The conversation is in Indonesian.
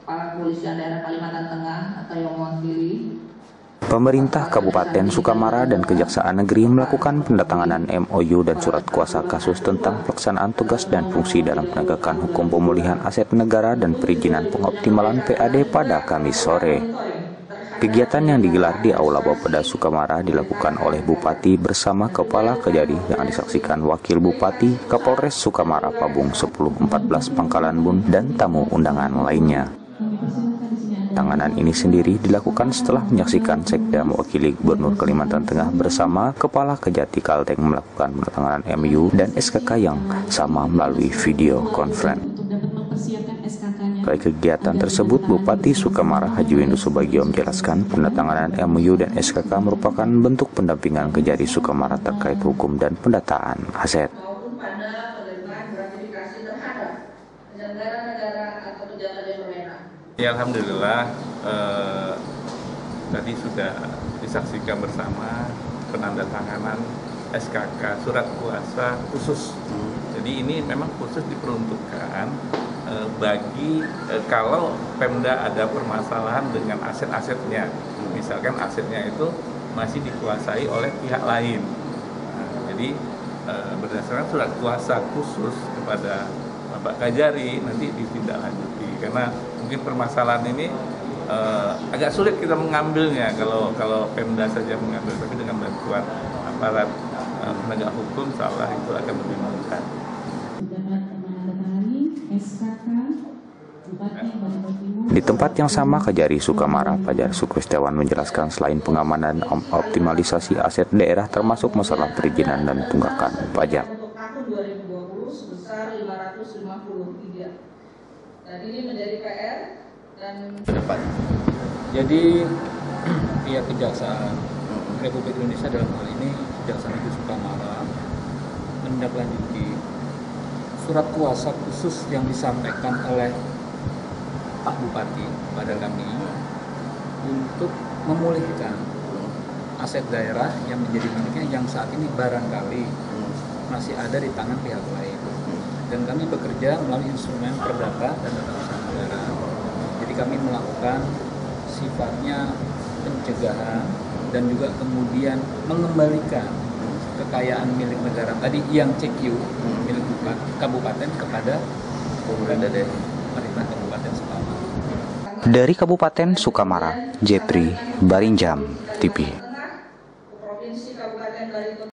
Kepala Kepolisian Daerah Kalimantan Tengah atau yang mewakili. Pemerintah Kabupaten Sukamara dan Kejaksaan Negeri melakukan pendatanganan MOU dan surat kuasa kasus tentang pelaksanaan tugas dan fungsi dalam penegakan hukum pemulihan aset negara dan perizinan pengoptimalan PAD pada Kamis sore. Kegiatan yang digelar di Aula Bapeda Sukamara dilakukan oleh Bupati bersama Kepala Kejari yang disaksikan Wakil Bupati, Kapolres Sukamara Pabung 1014 Pangkalan Bun, dan tamu undangan lainnya. Tanganan ini sendiri dilakukan setelah menyaksikan Sekda mewakili Gubernur Kalimantan Tengah bersama Kepala Kejati Kalteng melakukan penandatanganan MOU dan SKK yang sama melalui video conference. Pada kegiatan tersebut, Bupati Sukamara Haji Windu Subagio menjelaskan penandatanganan MOU dan SKK merupakan bentuk pendampingan Kejari Sukamara terkait hukum dan pendataan aset. Ya, alhamdulillah tadi sudah disaksikan bersama penandatanganan SKK surat kuasa khusus. Jadi ini memang khusus diperuntukkan bagi kalau Pemda ada permasalahan dengan aset-asetnya, misalkan asetnya itu masih dikuasai oleh pihak lain. Jadi berdasarkan surat kuasa khusus kepada Bapak Kajari nanti ditindaklanjuti, karena mungkin permasalahan ini agak sulit kita mengambilnya kalau Pemda saja mengambil, tapi dengan bantuan aparat penegak hukum salah itu akan lebih mudah. Di tempat yang sama, Kejari Sukamara Fajar Sukristiawan menjelaskan selain pengamanan optimalisasi aset daerah termasuk masalah perizinan dan tunggakan pajak. Untuk tahun 2020 sebesar 553. Dan ini menjadi PR dan depan. Jadi pihak Kejaksaan Republik Indonesia dalam hal ini Kejaksaan Negeri Sukamara menindaklanjuti surat kuasa khusus yang disampaikan oleh Pak Bupati pada kami untuk memulihkan aset daerah yang menjadi miliknya yang saat ini barangkali masih ada di tangan pihak lain. Dan kami bekerja melalui instrumen perdata dan tata usaha negara. Jadi kami melakukan sifatnya pencegahan dan juga kemudian mengembalikan kekayaan milik negara tadi yang CQ milik kabupaten kepada pemerintah Kabupaten Sukamara. Dari Kabupaten Sukamara, Jepri Barinjam TV.